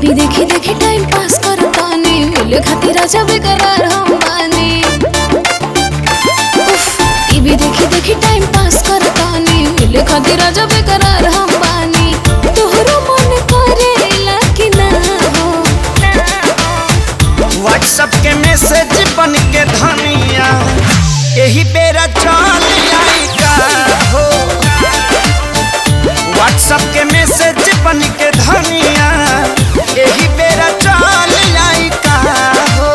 TV देखी देखी time pass करतानी, मिले खातिर राजा बेकरार हम बानी। टीवी देखी देखी टाइम पास करतानी, मिले खातिर राजा बेकरार हम बानी। तोहरो मन करेला कि ना हो? व्हाट्सएप के मैसेज बन के धनिया यही बेरा चल आई का हो। व्हाट्सएप के मैसेज बन के धनिया यही बेरा चल आई का हो।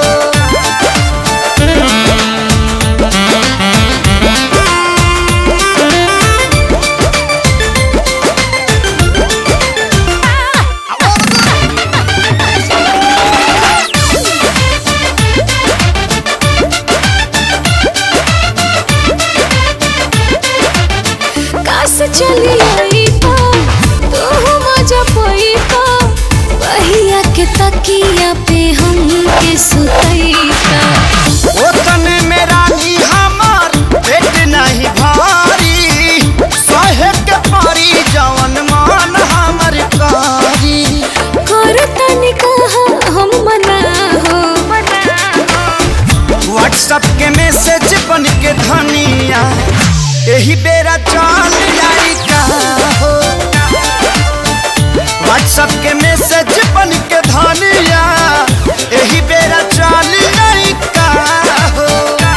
काश चली आई पा तो मजा पई पा, बहिया के तकिया पे हम के सुतईता। ओ तने मेरा नी हमार पेट नहीं भारी, सहे के पारी जवन मान हमर कारी। कर तनी कहा हम मना हो। व्हाट्सएप के मैसेज बन के धनिया यही बेरा चल आई का हो। व्हाट्सएप के मैसेज बन के धनिया यही बेरा चल आई का हो।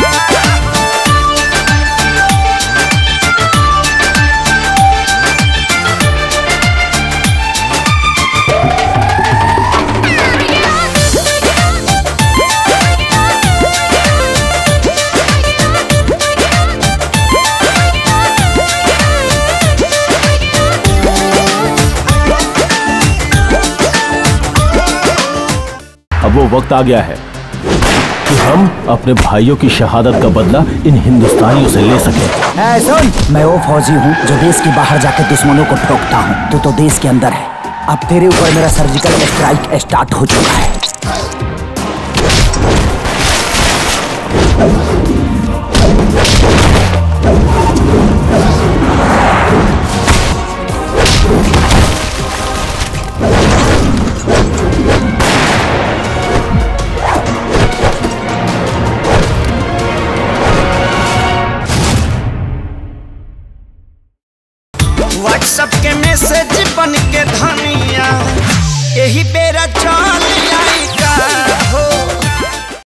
अब वो वक्त आ गया है कि हम अपने भाइयों की शहादत का बदला इन हिंदुस्तानियों से ले सकें। सुन, मैं वो फौजी हूँ जो देश के बाहर जाकर दुश्मनों को ठोकता हूँ। तू तो देश के अंदर है। अब तेरे ऊपर मेरा सर्जिकल स्ट्राइक स्टार्ट हो चुका है। व्हाट्सएप के मैसेज बन के धनिया यही बेरा चल